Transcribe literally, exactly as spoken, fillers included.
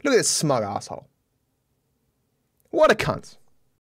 Look at this smug asshole. What a cunt.